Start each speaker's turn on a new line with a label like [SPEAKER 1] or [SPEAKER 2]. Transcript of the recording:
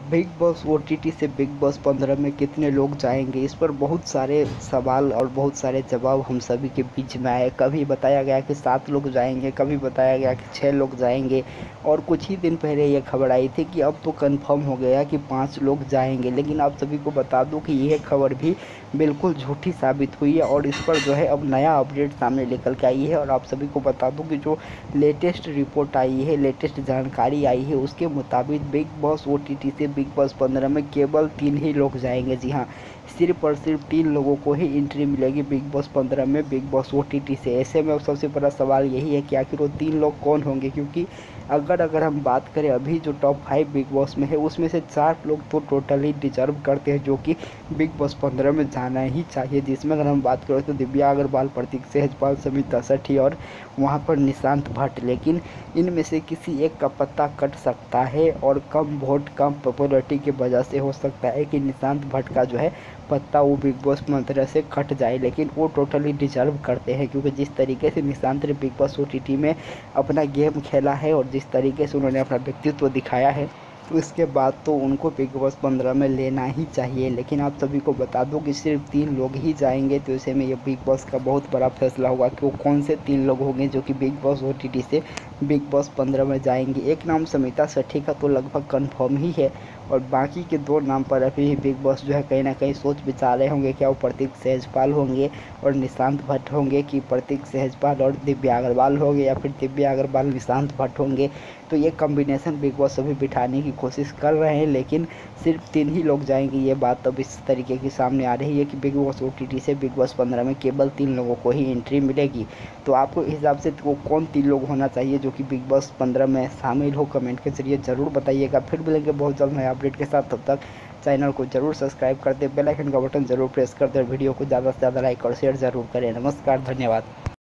[SPEAKER 1] Big Boss OTT से Bigg Boss 15 में कितने लोग जाएंगे, इस पर बहुत सारे सवाल और बहुत सारे जवाब हम सभी के बीच में आए। कभी बताया गया कि 7 लोग जाएंगे, कभी बताया गया कि 6 लोग जाएंगे, और कुछ ही दिन पहले ये खबर आई थी कि अब तो कंफर्म हो गया कि 5 लोग जाएंगे। लेकिन आप सभी को बता दूं कि यह खबर भी बिल्कुल झूठी साबित हुई है और इस पर जो है अब नया अपडेट सामने निकल के आई है। और आप सभी को बता दूं कि जो लेटेस्ट रिपोर्ट आई है, लेटेस्ट जानकारी आई है, उसके मुताबिक बिग बॉस ओटीटी से बिग बॉस 15 में केवल 3 ही लोग जाएंगे। जी हाँ, सिर्फ और सिर्फ 3 लोगों को ही एंट्री मिलेगी बिग बॉस 15 में बिग बॉस ओटीटी से। ऐसे में सबसे बड़ा सवाल यही है कि आखिर वो 3 लोग कौन होंगे, क्योंकि अगर हम बात करें अभी जो टॉप 5 बिग बॉस में है, उसमें से 4 लोग तो टोटली डिजर्व करते हैं जो कि बिग बॉस 15 में जाना ही चाहिए। जिसमें अगर हम बात करें तो दिव्या अग्रवाल, प्रतीक सहजपाल, समिता सठी और वहाँ पर निशांत भट्ट। लेकिन इनमें से किसी एक का पत्ता कट सकता है और कम वोट, कम पॉपुलरिटी की वजह से हो सकता है कि निशांत भट्ट का जो है पत्ता वो बिग बॉस 15 से कट जाए। लेकिन वो टोटली डिजर्व करते हैं, क्योंकि जिस तरीके से निशांत ने बिग बॉस ओटीटी में अपना गेम खेला है और जिस तरीके से उन्होंने अपना व्यक्तित्व दिखाया है, तो इसके बाद तो उनको बिग बॉस 15 में लेना ही चाहिए। लेकिन आप सभी को बता दूं कि सिर्फ 3 लोग ही जाएंगे, तो ऐसे में ये बिग बॉस का बहुत बड़ा फैसला होगा कि वो कौन से 3 लोग होंगे जो कि बिग बॉस ओटीटी से बिग बॉस 15 में जाएंगे। एक नाम समिता सेठी का तो लगभग कंफर्म ही है, और बाकी के 2 नाम पर अभी बिग बॉस जो है कहीं ना कहीं सोच विचार रहे होंगे। क्या वो प्रतीक सहजपाल होंगे और निशांत भट्ट होंगे, कि प्रतीक सहजपाल और दिव्या अग्रवाल होंगे, या फिर दिव्या अग्रवाल निशांत भट्ट होंगे। तो ये कॉम्बिनेशन बिग बॉस अभी बिठाने की कोशिश कर रहे हैं, लेकिन सिर्फ 3 ही लोग जाएंगे। ये बात अब इस तरीके की सामने आ रही है कि बिग बॉस ओटीटी से बिग बॉस 15 में केवल 3 लोगों को ही एंट्री मिलेगी। तो आपको इस हिसाब से वो कौन 3 लोग होना चाहिए जो कि बिग बॉस 15 में शामिल हो, कमेंट के जरिए ज़रूर बताइएगा। फिर मिलेंगे बहुत जल्द नए अपडेट के साथ। तब तक चैनल को जरूर सब्सक्राइब कर दे, बेल आइकन का बटन जरूर प्रेस कर दे और वीडियो को ज़्यादा से ज़्यादा लाइक और शेयर जरूर करें। नमस्कार, धन्यवाद।